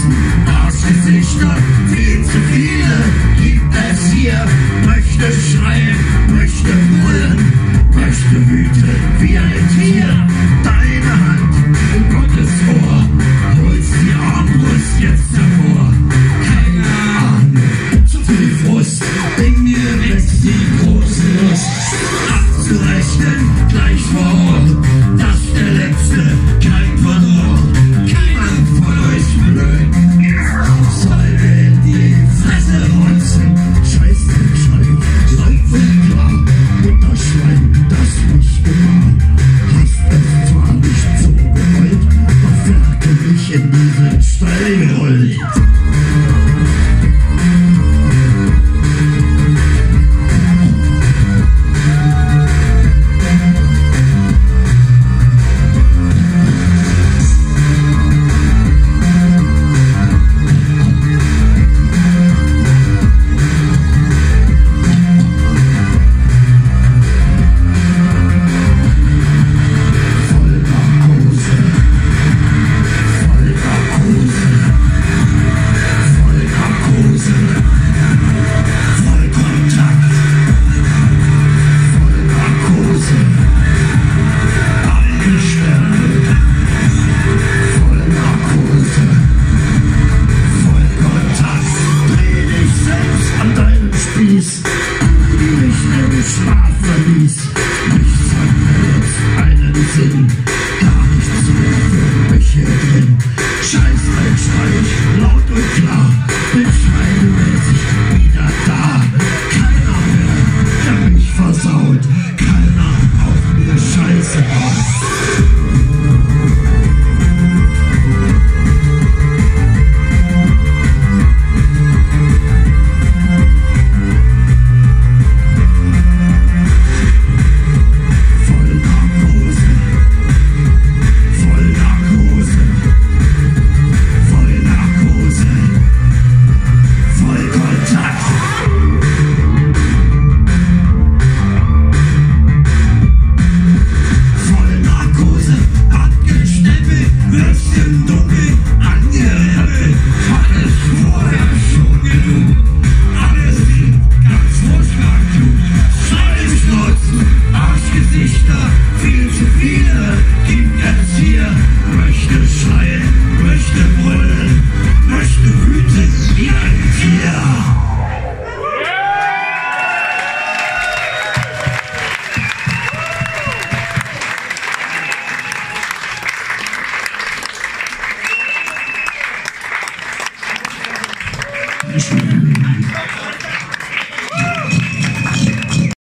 Herzen, Arschgesichter, viel zu viele gibt es hier. Möchte schreien, möchte brüllen, möchte wüten wie ein Tier. Deine Hand in Gottes Ohr, holst die Armbrust jetzt hervor. Keine Ahnung, zu viel Frust, in mir wächst die große Lust. Abzurechnen, gleich vor Ort, dass der Letzte kein verlor. Keiner von euch blöd, soll mir in die Fresse rotzen. Scheiß den Schein, laufen klar, Mutterschwein, das mich gewahr. Hast es zwar nicht so gewollt, doch werke mich in diesen Stall gerollt. Keiner auf mir Scheiße baut.